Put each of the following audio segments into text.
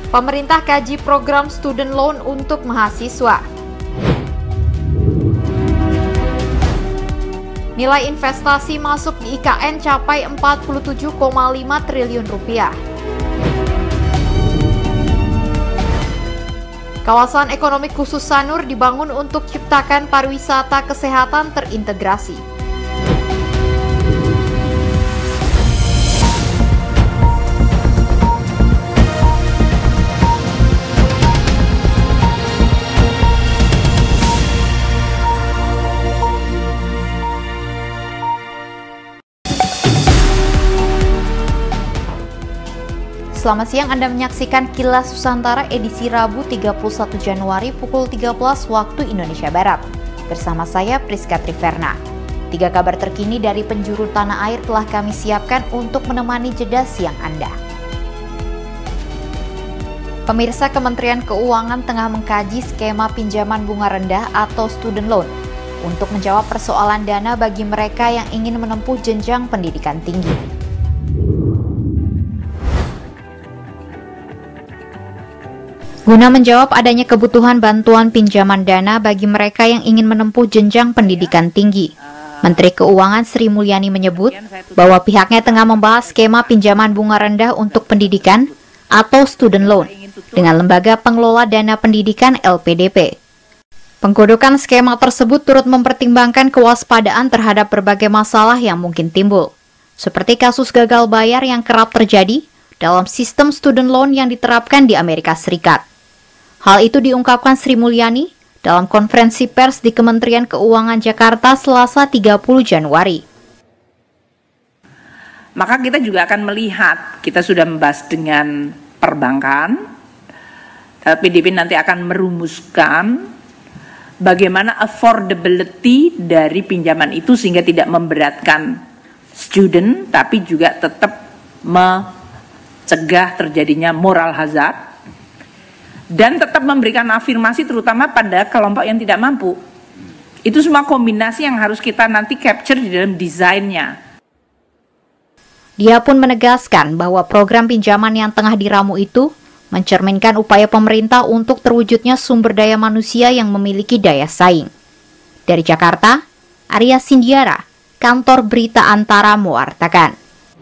Pemerintah kaji program student loan untuk mahasiswa. Nilai investasi masuk di IKN capai 47,5 triliun rupiah. Kawasan ekonomi khusus Sanur dibangun untuk ciptakan pariwisata kesehatan terintegrasi. Selamat siang, Anda menyaksikan Kilas Nusantara edisi Rabu 31 Januari pukul 13 waktu Indonesia Barat. Bersama saya Priska Triverna. 3 kabar terkini dari penjuru tanah air telah kami siapkan untuk menemani jeda siang Anda. Pemirsa, Kementerian Keuangan tengah mengkaji skema pinjaman bunga rendah atau student loan untuk menjawab persoalan dana bagi mereka yang ingin menempuh jenjang pendidikan tinggi. Guna menjawab adanya kebutuhan bantuan pinjaman dana bagi mereka yang ingin menempuh jenjang pendidikan tinggi, Menteri Keuangan Sri Mulyani menyebut bahwa pihaknya tengah membahas skema pinjaman bunga rendah untuk pendidikan atau student loan dengan Lembaga Pengelola Dana Pendidikan LPDP. Penggodokan skema tersebut turut mempertimbangkan kewaspadaan terhadap berbagai masalah yang mungkin timbul, seperti kasus gagal bayar yang kerap terjadi dalam sistem student loan yang diterapkan di Amerika Serikat. Hal itu diungkapkan Sri Mulyani dalam konferensi pers di Kementerian Keuangan Jakarta Selasa 30 Januari. Maka kita juga akan melihat, kita sudah membahas dengan perbankan, LPDP nanti akan merumuskan bagaimana affordability dari pinjaman itu sehingga tidak memberatkan student, tapi juga tetap mencegah terjadinya moral hazard, dan tetap memberikan afirmasi terutama pada kelompok yang tidak mampu. Itu semua kombinasi yang harus kita nanti capture di dalam desainnya. Dia pun menegaskan bahwa program pinjaman yang tengah diramu itu mencerminkan upaya pemerintah untuk terwujudnya sumber daya manusia yang memiliki daya saing. Dari Jakarta, Arya Sindiara, Kantor Berita Antara mewartakan.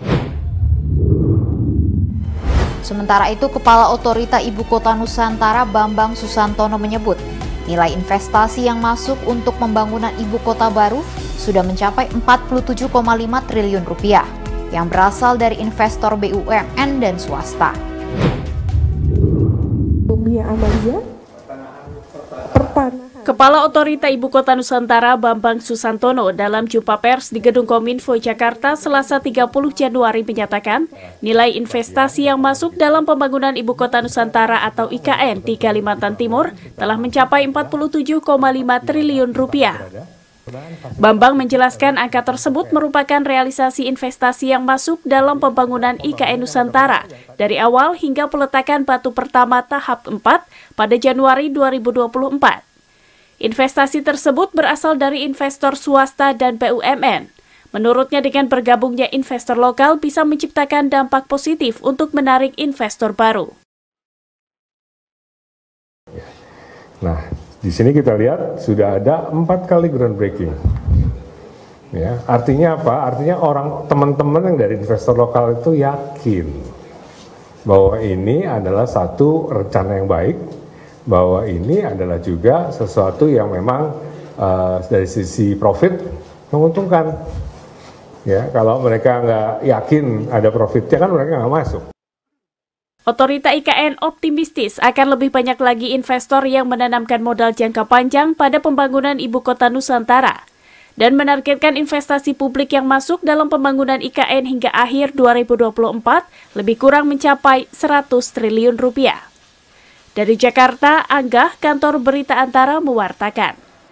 Sementara itu, Kepala Otorita Ibu Kota Nusantara Bambang Susantono menyebut, nilai investasi yang masuk untuk pembangunan ibu kota baru sudah mencapai 47,5 triliun rupiah yang berasal dari investor BUMN dan swasta. Kepala Otorita Ibu Kota Nusantara Bambang Susantono dalam jumpa pers di Gedung Kominfo Jakarta Selasa 30 Januari menyatakan nilai investasi yang masuk dalam pembangunan Ibu Kota Nusantara atau IKN di Kalimantan Timur telah mencapai 47,5 triliun rupiah. Bambang menjelaskan angka tersebut merupakan realisasi investasi yang masuk dalam pembangunan IKN Nusantara dari awal hingga peletakan batu pertama tahap 4 pada Januari 2024. Investasi tersebut berasal dari investor swasta dan BUMN. Menurutnya dengan bergabungnya investor lokal bisa menciptakan dampak positif untuk menarik investor baru. Nah, di sini kita lihat sudah ada 4 kali groundbreaking. Ya, artinya apa? Artinya teman-teman yang dari investor lokal itu yakin bahwa ini adalah satu rencana yang baik, bahwa ini adalah juga sesuatu yang memang dari sisi profit menguntungkan. Ya, kalau mereka nggak yakin ada profitnya kan mereka nggak masuk. Otorita IKN optimistis akan lebih banyak lagi investor yang menanamkan modal jangka panjang pada pembangunan Ibu Kota Nusantara dan menargetkan investasi publik yang masuk dalam pembangunan IKN hingga akhir 2024 lebih kurang mencapai 100 triliun rupiah. Dari Jakarta, Anggah, Kantor Berita Antara mewartakan.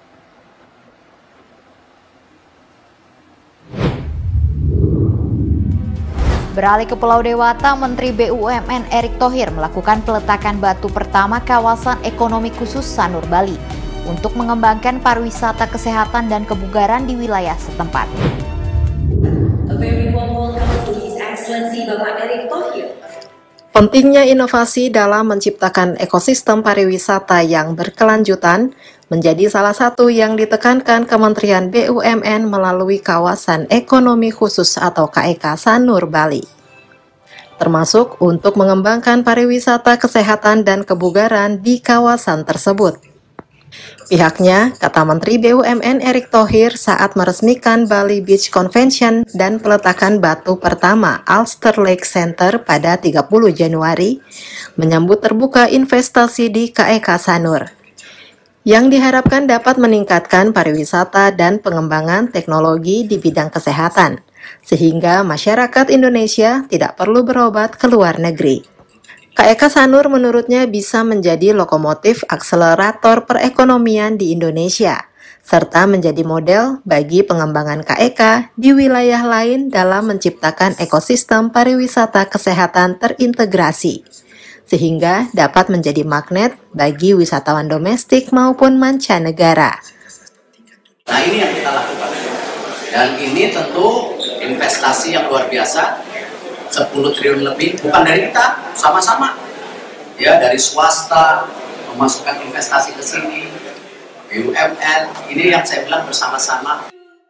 Beralih ke Pulau Dewata, Menteri BUMN Erick Thohir melakukan peletakan batu pertama kawasan ekonomi khusus Sanur, Bali untuk mengembangkan pariwisata kesehatan dan kebugaran di wilayah setempat. A very warm welcome to His Excellency Bapak Erick Thohir. Pentingnya inovasi dalam menciptakan ekosistem pariwisata yang berkelanjutan menjadi salah satu yang ditekankan Kementerian BUMN melalui Kawasan Ekonomi Khusus atau KEK Sanur Bali, termasuk untuk mengembangkan pariwisata kesehatan dan kebugaran di kawasan tersebut. Pihaknya, kata Menteri BUMN Erick Thohir saat meresmikan Bali Beach Convention dan peletakan batu pertama Alster Lake Center pada 30 Januari, menyambut terbuka investasi di KEK Sanur, yang diharapkan dapat meningkatkan pariwisata dan pengembangan teknologi di bidang kesehatan, sehingga masyarakat Indonesia tidak perlu berobat ke luar negeri. KEK Sanur menurutnya bisa menjadi lokomotif akselerator perekonomian di Indonesia, serta menjadi model bagi pengembangan KEK di wilayah lain dalam menciptakan ekosistem pariwisata kesehatan terintegrasi, sehingga dapat menjadi magnet bagi wisatawan domestik maupun mancanegara. Nah, ini yang kita lakukan. Dan ini tentu investasi yang luar biasa, 10 triliun lebih, bukan dari kita, sama-sama. Ya, dari swasta, memasukkan investasi ke sini, BUMN, ini yang saya bilang bersama-sama.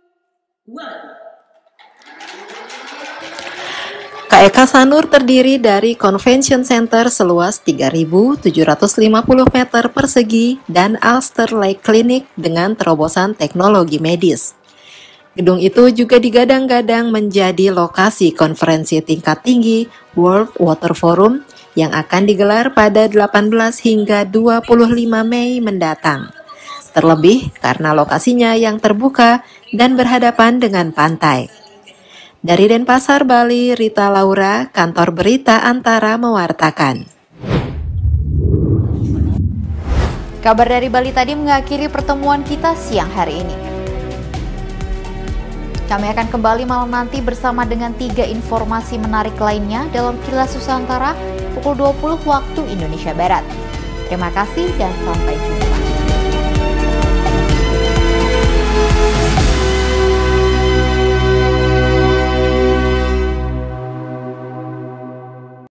KEK Sanur terdiri dari Convention Center seluas 3.750 meter persegi dan Alster Lake Clinic dengan terobosan teknologi medis. Gedung itu juga digadang-gadang menjadi lokasi konferensi tingkat tinggi World Water Forum yang akan digelar pada 18 hingga 25 Mei mendatang. Terlebih karena lokasinya yang terbuka dan berhadapan dengan pantai. Dari Denpasar, Bali, Rita Laura, Kantor Berita Antara mewartakan. Kabar dari Bali tadi mengakhiri pertemuan kita siang hari ini. Kami akan kembali malam nanti bersama dengan 3 informasi menarik lainnya dalam Kilas Nusantara pukul 20 waktu Indonesia Barat. Terima kasih dan sampai jumpa.